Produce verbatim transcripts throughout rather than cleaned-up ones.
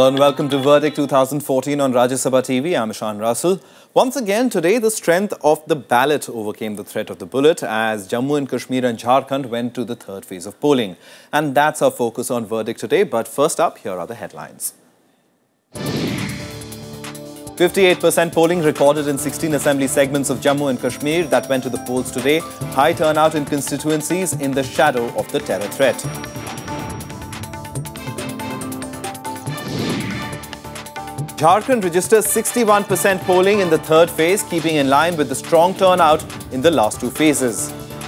Hello and welcome to Verdict twenty fourteen on Rajya Sabha T V. I'm Ishan Russell. Once again today, the strength of the ballot overcame the threat of the bullet as Jammu and Kashmir and Jharkhand went to the third phase of polling. And that's our focus on Verdict today. But first up, here are the headlines. fifty-eight percent polling recorded in sixteen assembly segments of Jammu and Kashmir that went to the polls today. High turnout in constituencies in the shadow of the terror threat. Jharkhand registers sixty-one percent polling in the third phase, keeping in line with the strong turnout in the last two phases.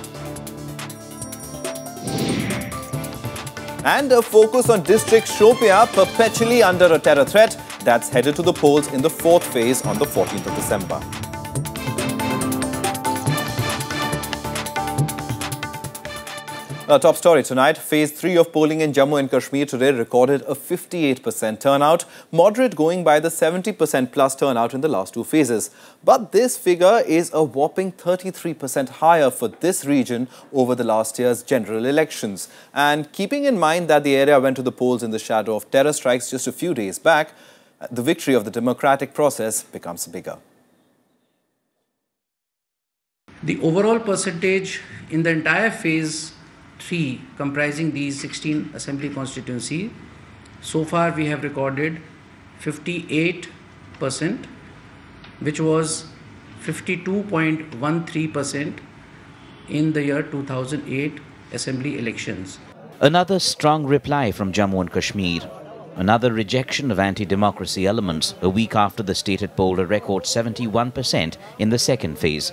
And a focus on district Shopia, perpetually under a terror threat, that's headed to the polls in the fourth phase on the fourteenth of December. Our top story tonight, phase three of polling in Jammu and Kashmir today recorded a fifty-eight percent turnout, moderate going by the seventy percent plus turnout in the last two phases. But this figure is a whopping thirty-three percent higher for this region over the last year's general elections. And keeping in mind that the area went to the polls in the shadow of terror strikes just a few days back, the victory of the democratic process becomes bigger. The overall percentage in the entire phase three, comprising these sixteen assembly constituencies, so far we have recorded fifty-eight percent, which was fifty-two point one three percent in the year two thousand eight assembly elections. Another strong reply from Jammu and Kashmir. Another rejection of anti-democracy elements a week after the state had polled a record seventy-one percent in the second phase.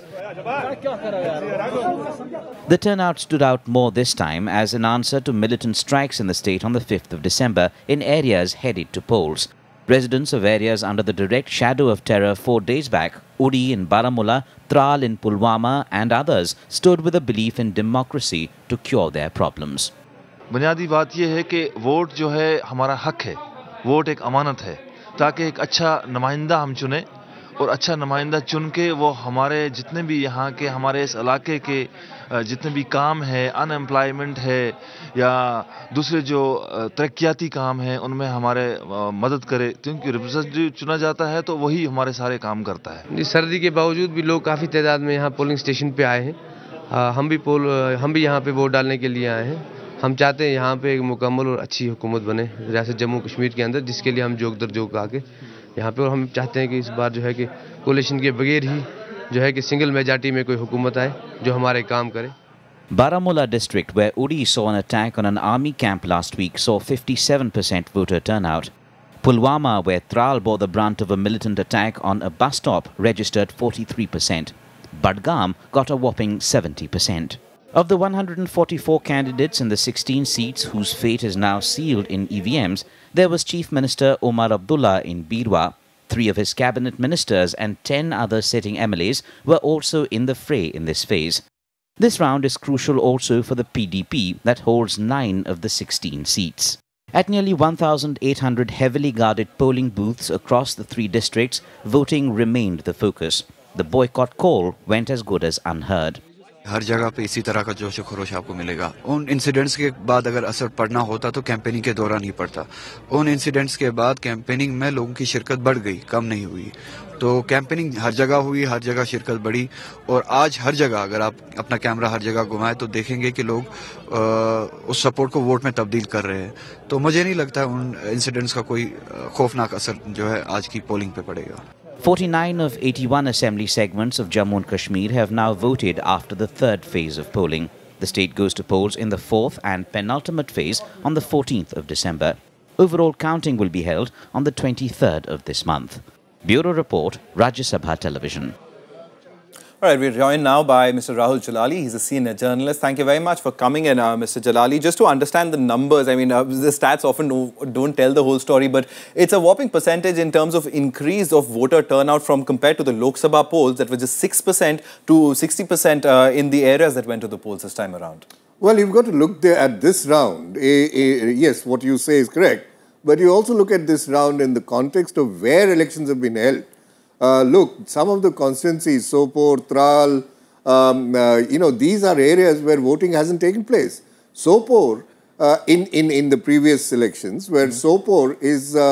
The turnout stood out more this time as an answer to militant strikes in the state on the fifth of December in areas headed to polls. Residents of areas under the direct shadow of terror four days back, Uri in Baramulla, Tral in Pulwama and others, stood with a belief in democracy to cure their problems. बुनियादी बात यह है कि vote जो है हमारा हक है, वोट एक अमानत है, ताकि एक अच्छा नुमाइंदा हम चुने और अच्छा नुमाइंदा चुन के वो हमारे जितने भी यहाँ के हमारे इस इलाके के जितने भी काम है, अनएम्प्लॉयमेंट है या दूसरे जो तरक्याती काम है उनमें हमारे मदद करे, क्योंकि रिप्रेजेंटेटिव चुना जाता है तो वही हमारे सारे काम करता है। सर्दी के बावजूद भी लोग काफ़ी तादाद में यहाँ पोलिंग स्टेशन पे आए हैं। हम भी पोल हम भी यहाँ पे वोट डालने के लिए आए हैं। हम चाहते हैं यहाँ पे एक मुकम्मल और अच्छी हुकूमत बने रियासत जम्मू कश्मीर के अंदर, जिसके लिए हम जोग दर जोग आके यहाँ पे, और हम चाहते हैं कि इस बार जो है कि कोलिशन के बगैर ही जो है कि सिंगल मेजॉरिटी में कोई हुकूमत आए जो हमारे काम करे। Baramulla district, where Uri saw an attack on an army camp last week, saw fifty-seven percent voter turnout. Pulwama, where Tral bore the brunt of a militant attack on a bus stop, registered forty-three percent. Budgam got a whopping seventy percent. Of the one hundred forty-four candidates in the sixteen seats whose fate is now sealed in E V Ms, there was Chief Minister Omar Abdullah in Birwa. Three of his cabinet ministers and ten other sitting M L As were also in the fray in this phase. This round is crucial also for the P D P that holds nine of the sixteen seats. At nearly one thousand eight hundred heavily guarded polling booths across the three districts, voting remained the focus. The boycott call went as good as unheard. हर जगह पे इसी तरह का जोश खरोश आपको मिलेगा। उन incidents के बाद अगर असर पड़ना होता तो कैंपेनिंग के दौरान ही पड़ता। उन इंसिडेंट्स के बाद कैंपेनिंग में लोगों की शिरकत बढ़ गई, कम नहीं हुई। तो कैंपेनिंग हर जगह हुई, हर जगह शिरकत बढ़ी और आज हर जगह अगर आप अपना कैमरा हर जगह घुमाएं तो देखेंगे कि लोग आ, उस सपोर्ट को वोट में तब्दील कर रहे हैं। तो मुझे नहीं लगता उन इंसिडेंट्स का कोई खौफनाक असर जो है आज की पोलिंग पे पड़ेगा। forty-nine of eighty-one assembly segments of Jammu and Kashmir have now voted after the third phase of polling. The state goes to polls in the fourth and penultimate phase on the fourteenth of December. Overall counting will be held on the twenty-third of this month. Bureau Report, Rajya Sabha Television. All right, we're joined now by Mister Rahul Jalali. He's a senior journalist. Thank you very much for coming in, uh, Mister Jalali. Just to understand the numbers, I mean, uh, the stats often don't, don't tell the whole story, but it's a whopping percentage in terms of increase of voter turnout from compared to the Lok Sabha polls that was just six percent to sixty percent uh, in the areas that went to the polls this time around. Well, you've got to look there at this round. A, a, yes, what you say is correct, but you also look at this round in the context of where elections have been held. Uh, look, some of the constituencies, Sopore, Tral, um, uh, you know, these are areas where voting hasn't taken place. Sopore, uh, in, in, in the previous elections, where mm. Sopore is, uh,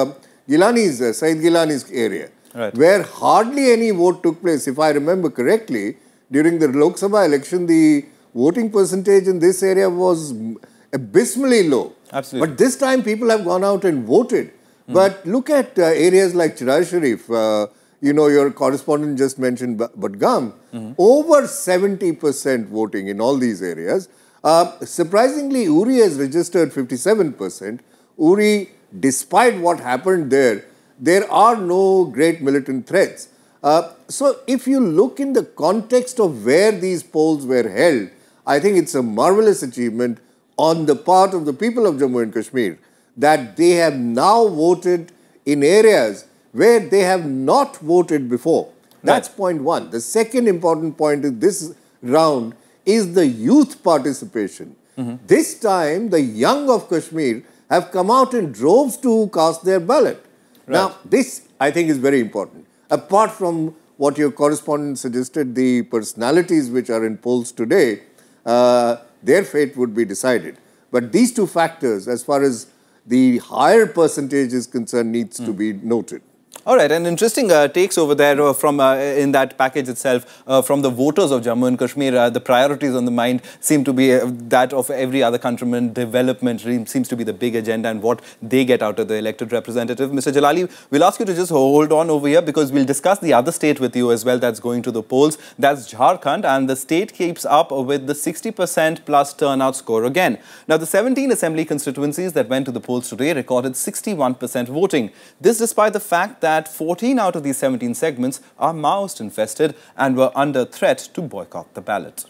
Gilani's, uh, Said Gilani's area, right, where hardly any vote took place. If I remember correctly, during the Lok Sabha election, the voting percentage in this area was abysmally low. Absolutely. But this time people have gone out and voted. Mm. But look at uh, areas like Chirar Sharif, uh, you know, your correspondent just mentioned Budgam, mm-hmm. over seventy percent voting in all these areas. Uh, surprisingly, Uri has registered fifty-seven percent. Uri, despite what happened there, there are no great militant threats. Uh, so if you look in the context of where these polls were held, I think it's a marvelous achievement on the part of the people of Jammu and Kashmir that they have now voted in areas where they have not voted before. That's right. Point one. The second important point in this round is the youth participation. Mm-hmm. This time, the young of Kashmir have come out in droves to cast their ballot. Right. Now, this, I think, is very important. Apart from what your correspondent suggested, the personalities which are in polls today, uh, their fate would be decided. But these two factors, as far as the higher percentage is concerned, needs mm. to be noted. All right, and interesting uh, takes over there uh, from uh, in that package itself uh, from the voters of Jammu and Kashmir. Uh, the priorities on the mind seem to be uh, that of every other countryman. Development seems to be the big agenda and what they get out of the elected representative. Mister Jalali, we'll ask you to just hold on over here because we'll discuss the other state with you as well that's going to the polls. That's Jharkhand, and the state keeps up with the sixty percent plus turnout score again. Now, the seventeen assembly constituencies that went to the polls today recorded sixty-one percent voting. This despite the fact that fourteen out of these seventeen segments are Maoist infested and were under threat to boycott the ballot.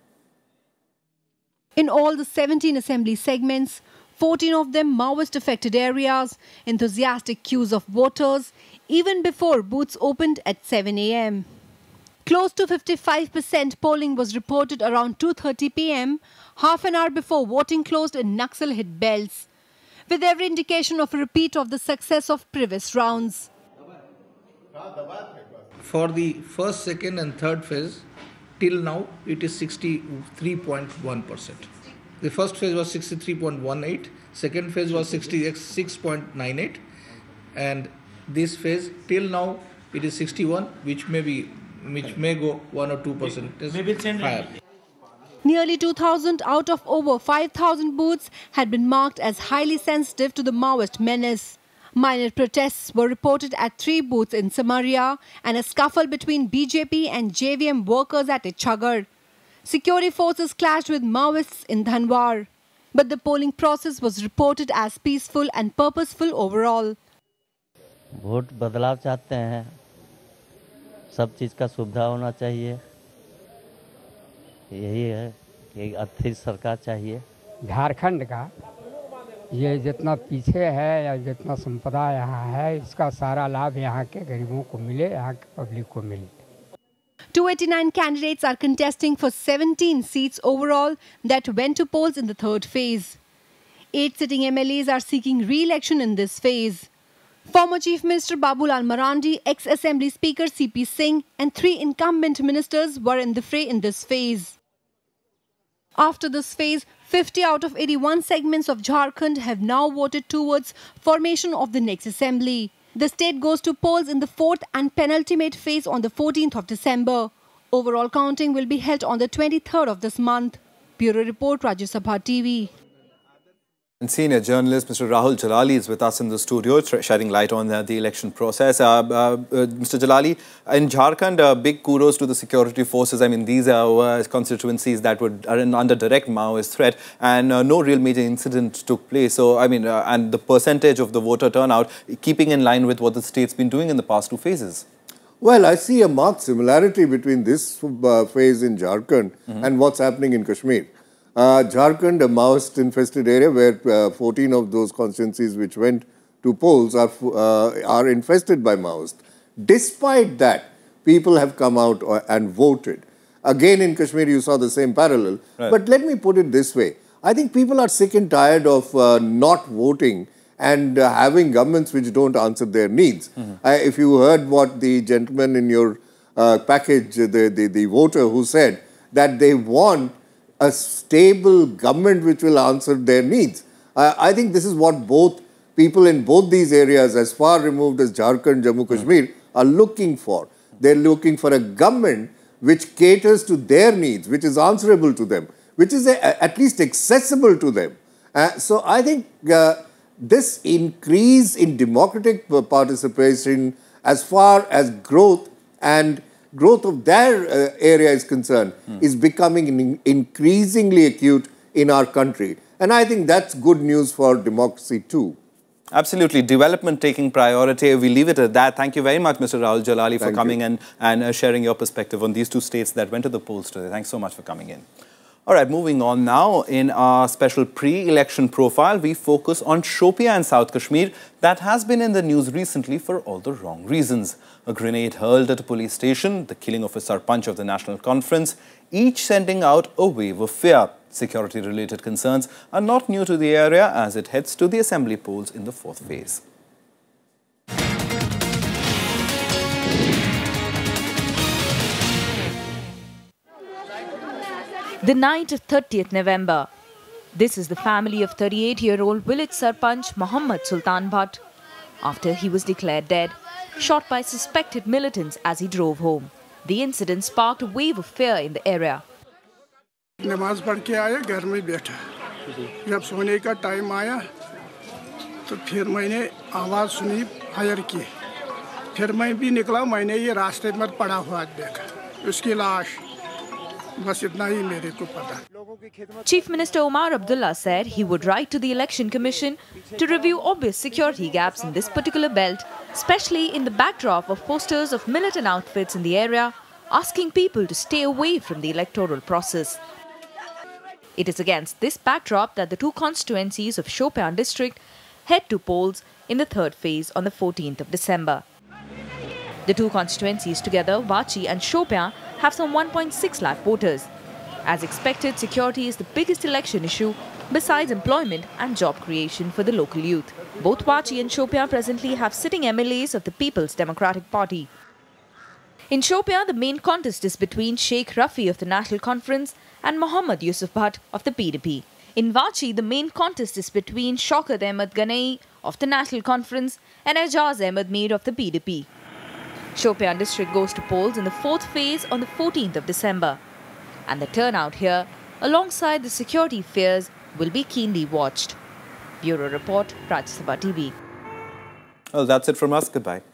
In all the seventeen assembly segments, fourteen of them Maoist affected areas, enthusiastic queues of voters, even before booths opened at seven A M Close to fifty-five percent polling was reported around two thirty P M, half an hour before voting closed in Naxal-hit belts, with every indication of a repeat of the success of previous rounds. For the first, second and third phase, till now it is sixty-three point one percent. The first phase was sixty-three point one eight, second phase was sixty-six point nine eight, and this phase till now it is sixty-one, which may be which may go one or two percent higher. Nearly two thousand out of over five thousand booths had been marked as highly sensitive to the Maoist menace. Minor protests were reported at three booths in Samaria and a scuffle between B J P and J V M workers at Ichagar. Security forces clashed with Maoists in Dhanwar. But the polling process was reported as peaceful and purposeful overall. Vote बदलाव चाहते हैं, सब चीज़ का सुविधा होना चाहिए, यही है कि अच्छी सरकार चाहिए। झारखंड का ये जितना पीछे है या जितना संपदा यहाँ है, इसका सारा लाभ यहाँ के गरीबों को मिले, यहाँ के पब्लिक को मिले। two hundred eighty-nine candidates are contesting for seventeen seats overall that went to polls in the third phase. Eight sitting M L As are seeking re-election in this phase. Former Chief Minister Babulal Marandi, ex-Assembly Speaker C P Singh and three incumbent ministers were in the fray in this phase. After this phase, fifty out of eighty-one segments of Jharkhand have now voted towards formation of the next assembly. The state goes to polls in the fourth and penultimate phase on the fourteenth of December. Overall counting will be held on the twenty-third of this month. Bureau Report, Rajya Sabha T V. And senior journalist Mister Rahul Jalali is with us in the studio, shedding light on uh, the election process. Uh, uh, uh, Mister Jalali, in Jharkhand, uh, big kudos to the security forces. I mean, these are uh, constituencies that were are in, under direct Maoist threat, and uh, no real major incident took place. So, I mean, uh, and the percentage of the voter turnout keeping in line with what the state's been doing in the past two phases. Well, I see a marked similarity between this uh, phase in Jharkhand mm-hmm. and what's happening in Kashmir. Uh, Jharkhand, a Maoist-infested area where uh, fourteen of those constituencies which went to polls are, uh, are infested by Maoists. Despite that, people have come out and voted. Again, in Kashmir, you saw the same parallel. Right. But let me put it this way. I think people are sick and tired of uh, not voting and uh, having governments which don't answer their needs. Mm-hmm. uh, if you heard what the gentleman in your uh, package, the, the, the voter who said that they want a stable government which will answer their needs. Uh, I think this is what both people in both these areas, as far removed as Jharkhand, Jammu, Kashmir, are looking for. They're looking for a government which caters to their needs, which is answerable to them, which is a, at least accessible to them. Uh, so I think uh, this increase in democratic participation as far as growth and growth of their uh, area is concerned hmm. is becoming increasingly acute in our country. And I think that's good news for democracy too. Absolutely. Development taking priority. We leave it at that. Thank you very much, Mister Rahul Jalali, for Thank coming you. in and uh, sharing your perspective on these two states that went to the polls today. Thanks so much for coming in. All right, moving on now. In our special pre-election profile, we focus on Shopian and South Kashmir that has been in the news recently for all the wrong reasons. A grenade hurled at a police station, the killing of a Sarpanch of the National Conference, each sending out a wave of fear. Security-related concerns are not new to the area as it heads to the assembly polls in the fourth phase. The night of thirtieth November. This is the family of thirty-eight-year-old village Sarpanch Mohammad Sultan Bhatt after he was declared dead, shot by suspected militants as he drove home. The incident sparked a wave of fear in the area. नमाज पढ़ के आया, घर में बैठा, जब सोने का टाइम आया तो फिर मैंने आवाज़ सुनी फायर की, फिर मैं भी निकला, मैंने ये रास्ते में पड़ा हुआ देखा, उसकी लाश, बस इतना ही मेरे को पता। Chief Minister Omar Abdullah said he would write to the Election Commission to review obvious security gaps in this particular belt, especially in the backdrop of posters of militant outfits in the area, asking people to stay away from the electoral process. It is against this backdrop that the two constituencies of Shopian district head to polls in the third phase on the fourteenth of December. The two constituencies together, Vachi and Shopian, have some one point six lakh voters. As expected, security is the biggest election issue besides employment and job creation for the local youth. Both Vachi and Shopian presently have sitting M L As of the People's Democratic Party. In Shopian, the main contest is between Sheikh Rafi of the National Conference and Mohammad Yusuf Bhatt of the P D P. In Vachi, the main contest is between Shaukat Ahmed Ganai of the National Conference and Ejaz Ahmed Mir of the P D P. Shopian district goes to polls in the fourth phase on the fourteenth of December. And the turnout here, alongside the security fears, will be keenly watched. Bureau Report, Rajya Sabha T V. Well, that's it from us. Goodbye.